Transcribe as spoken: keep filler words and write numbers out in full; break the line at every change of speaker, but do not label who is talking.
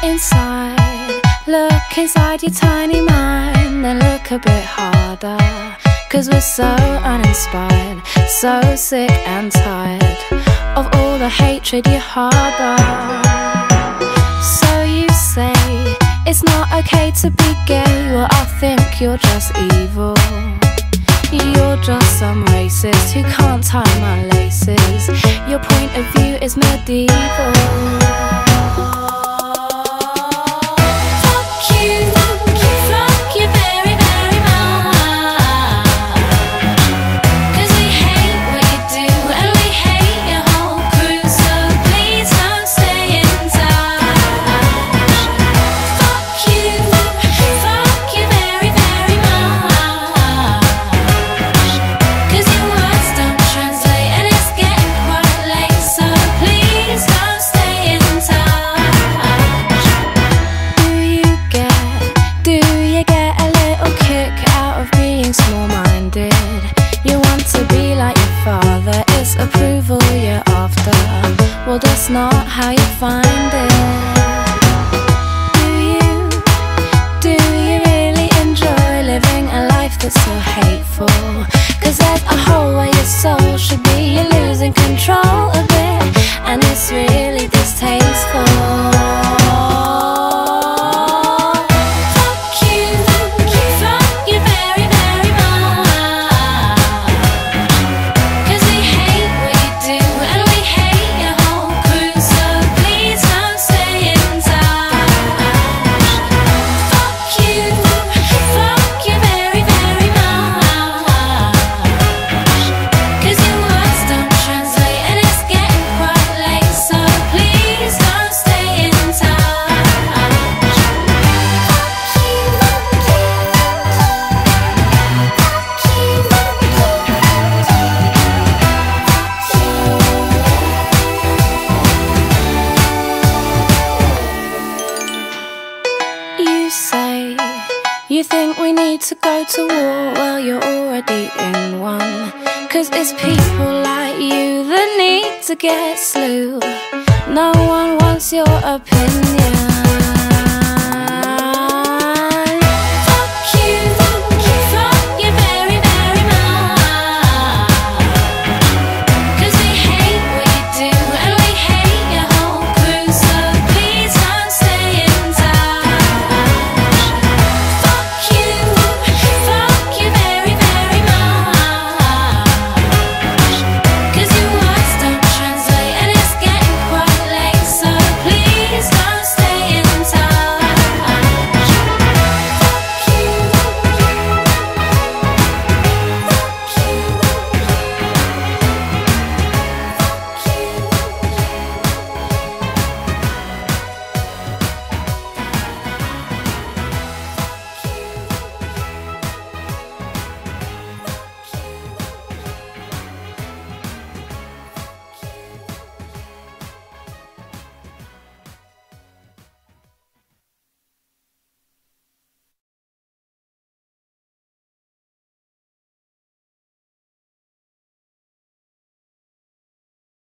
inside, look inside your tiny mind, then look a bit harder. Cause we're so uninspired, so sick and tired of all the hatred you harbour. So you say it's not okay to be gay, well I think you're just evil. You're just some racist who can't tie my laces. Your point of view is medieval. Small-minded, you want to be like your father, it's approval you're after. Well, that's not how you find it. Do you, do you really enjoy living a life that's so hateful? Cause there's a hole where your soul should be, you're losing control a bit, and it's really distasteful. Say you think we need to go to war, well you're already in one. Cause it's people like you that need to get slew. No one wants your opinion.